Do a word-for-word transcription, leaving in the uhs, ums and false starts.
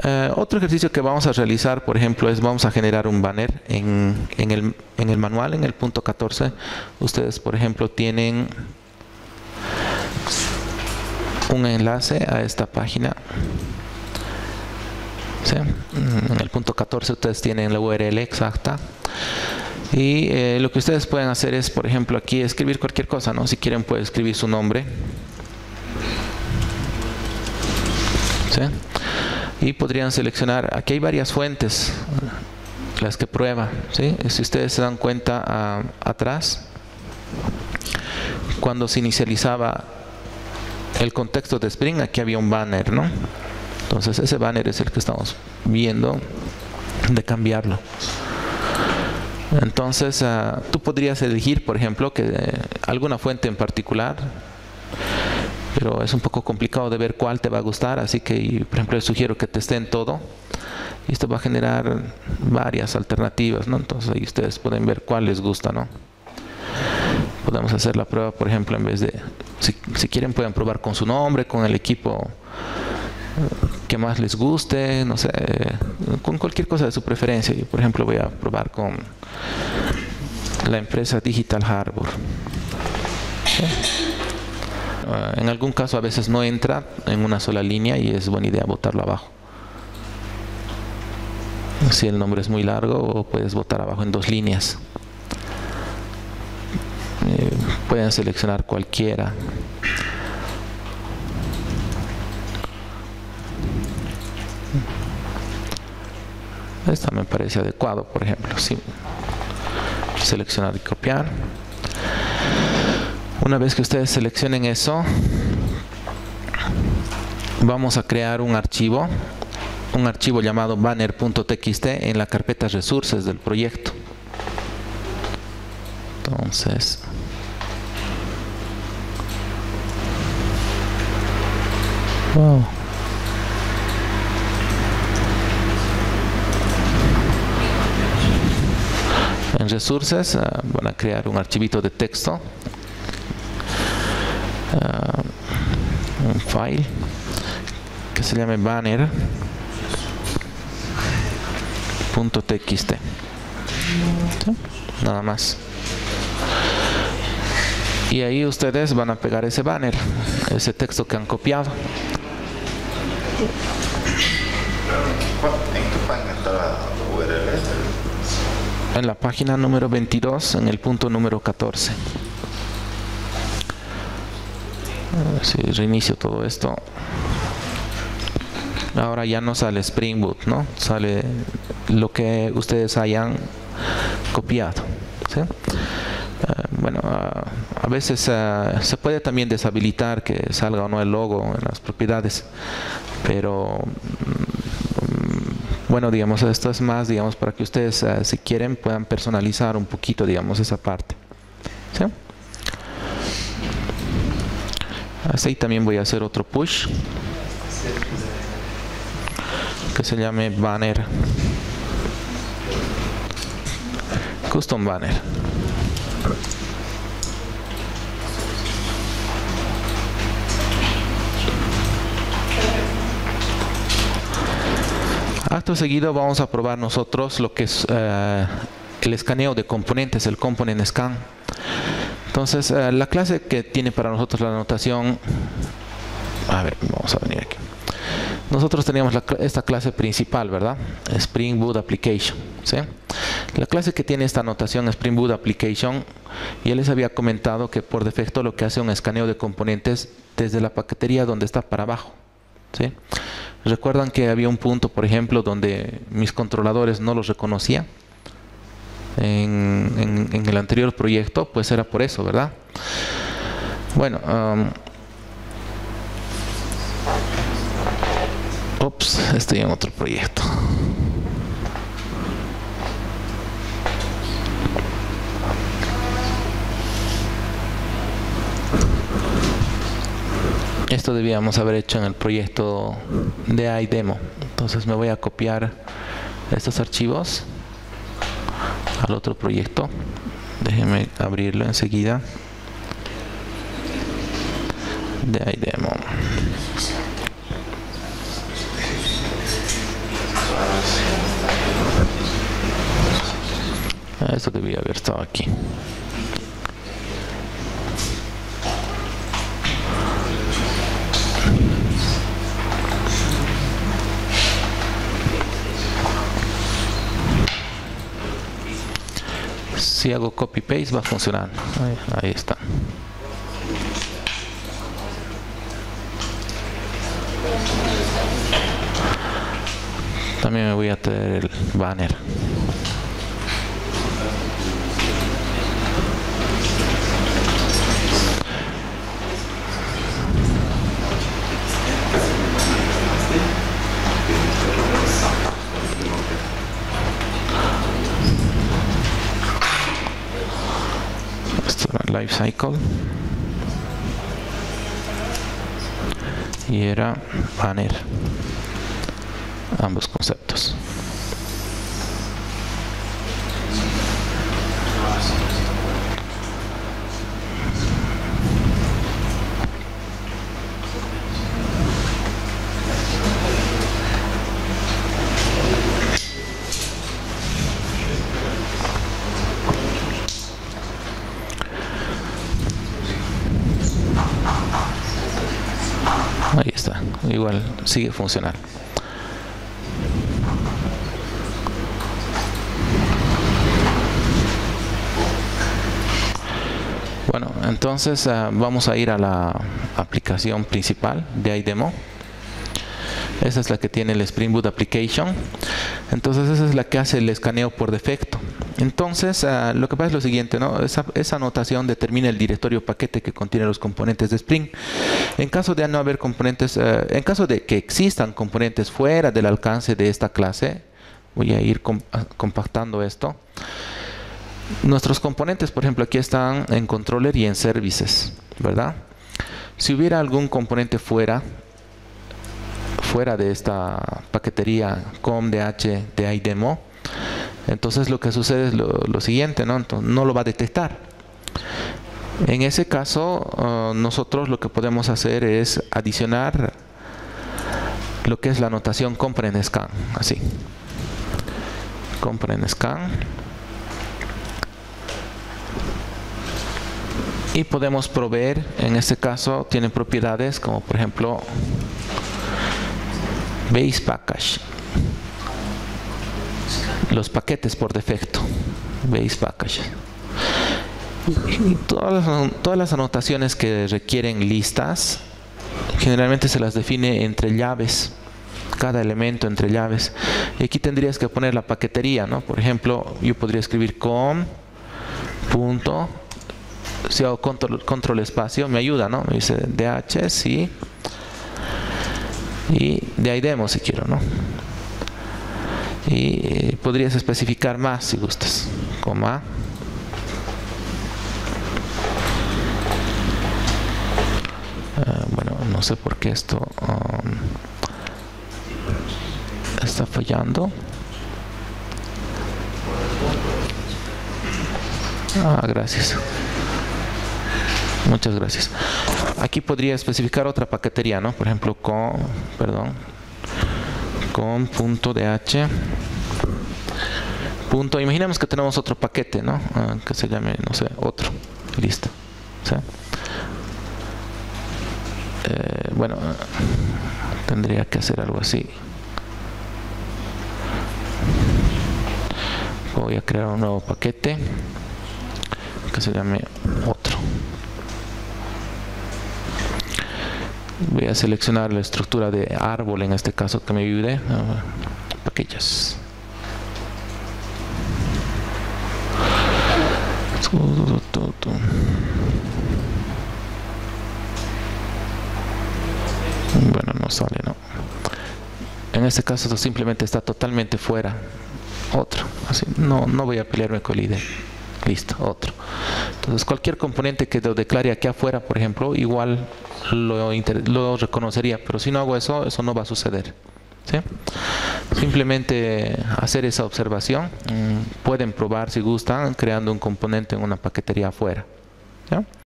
Eh, otro ejercicio que vamos a realizar, por ejemplo, es vamos a generar un banner en, en, el, en el manual, en el punto catorce. Ustedes, por ejemplo, tienen un enlace a esta página. ¿Sí? En el punto catorce ustedes tienen la U R L exacta. Y eh, lo que ustedes pueden hacer es, por ejemplo, aquí escribir cualquier cosa, ¿no? Si quieren pueden escribir su nombre. ¿Sí? Y podrían seleccionar, aquí hay varias fuentes, las que prueba, ¿sí? Si ustedes se dan cuenta a, atrás, cuando se inicializaba el contexto de Spring, aquí había un banner, ¿no? Entonces ese banner es el que estamos viendo de cambiarlo. Entonces uh, tú podrías elegir, por ejemplo, que eh, alguna fuente en particular, pero es un poco complicado de ver cuál te va a gustar, así que, por ejemplo, les sugiero que testeen todo. Y esto va a generar varias alternativas, ¿no? Entonces ahí ustedes pueden ver cuál les gusta, ¿no? Podemos hacer la prueba, por ejemplo, en vez de, si, si quieren pueden probar con su nombre, con el equipo que más les guste, no sé, con cualquier cosa de su preferencia. Yo, por ejemplo, voy a probar con la empresa Digital Harbor. ¿Sí? Uh, en algún caso a veces no entra en una sola línea y es buena idea botarlo abajo. Si el nombre es muy largo, o puedes botar abajo en dos líneas. Eh, pueden seleccionar cualquiera. Esta me parece adecuado, por ejemplo. Sí. Seleccionar y copiar. Una vez que ustedes seleccionen eso, vamos a crear un archivo, un archivo llamado banner punto t x t en la carpeta resources del proyecto. Entonces, wow. En resources uh, van a crear un archivito de texto, uh, un file que se llame banner punto t x t. ¿Sí? Nada más. Y ahí ustedes van a pegar ese banner, ese texto que han copiado. ¿En qué página está la U R L? En la página número veintidós, en el punto número catorce. Si reinicio todo esto, ahora ya no sale Spring Boot, ¿no? Sale lo que ustedes hayan copiado, ¿sí? Uh, bueno, uh, a veces uh, se puede también deshabilitar que salga o no el logo en las propiedades, pero bueno, digamos, esto es más, digamos, para que ustedes, uh, si quieren, puedan personalizar un poquito, digamos, esa parte. ¿Sí? Hasta ahí también voy a hacer otro push que se llame banner, custom banner. Acto seguido vamos a probar nosotros lo que es uh, el escaneo de componentes, el component scan. Entonces, uh, la clase que tiene para nosotros la anotación, a ver, vamos a venir aquí. Nosotros teníamos la, esta clase principal, ¿verdad? Spring Boot Application, ¿sí? La clase que tiene esta anotación Spring Boot Application, ya les había comentado que por defecto lo que hace un escaneo de componentes desde la paquetería donde está para abajo, ¿sí? Recuerdan que había un punto, por ejemplo, donde mis controladores no los reconocía en, en, en el anterior proyecto, pues era por eso, ¿verdad? Bueno, um, ups, estoy en otro proyecto. Esto debíamos haber hecho en el proyecto de iDemo. Entonces me voy a copiar estos archivos al otro proyecto. Déjenme abrirlo enseguida. De iDemo. Esto debía haber estado aquí. Si hago copy paste va a funcionar. Ahí, ahí está. También me voy a traer el banner. Life cycle y era banner, ambos conceptos. Ahí está, igual sigue funcionando. Bueno, entonces uh, vamos a ir a la aplicación principal de iDemo. Esa es la que tiene el Spring Boot Application. Entonces esa es la que hace el escaneo por defecto. Entonces uh, lo que pasa es lo siguiente, ¿no? Esa, esa anotación determina el directorio paquete que contiene los componentes de Spring. En caso de no haber componentes, uh, en caso de que existan componentes fuera del alcance de esta clase, voy a ir comp compactando esto. Nuestros componentes, por ejemplo, aquí están en controller y en services, ¿verdad? Si hubiera algún componente fuera, fuera de esta paquetería com.dh de iDemo, entonces lo que sucede es lo, lo siguiente, ¿no? Entonces, no lo va a detectar. En ese caso, uh, nosotros lo que podemos hacer es adicionar lo que es la notación component scan, así. Component scan. Y podemos proveer, en este caso, tiene propiedades como por ejemplo base package. Los paquetes por defecto, base package. Y todas las, todas las anotaciones que requieren listas, generalmente se las define entre llaves, cada elemento entre llaves. Y aquí tendrías que poner la paquetería, ¿no? Por ejemplo, yo podría escribir com punto, si hago control, control espacio, me ayuda, ¿no? Me dice dh, sí, y de iDemo si quiero, ¿no? Y eh, podrías especificar más si gustas, coma, uh, bueno, no sé por qué esto um, está fallando. Ah, gracias. Muchas gracias. Aquí podría especificar otra paquetería, ¿no? Por ejemplo, con, perdón, con punto .dh. Punto, imaginemos que tenemos otro paquete, ¿no? Uh, que se llame, no sé, otro. Listo. ¿Sí? Eh, bueno, uh, tendría que hacer algo así. Voy a crear un nuevo paquete que se llame otro. Voy a seleccionar la estructura de árbol, en este caso que me ayude. Paquillas. Bueno, no sale, ¿no? En este caso esto simplemente está totalmente fuera. Otro. Así, no, no voy a pelearme con el I D. Listo, otro. Entonces cualquier componente que lo declare aquí afuera, por ejemplo, igual lo, lo reconocería, pero si no hago eso, eso no va a suceder. ¿Sí? Simplemente hacer esa observación. Pueden probar si gustan creando un componente en una paquetería afuera. ¿Ya?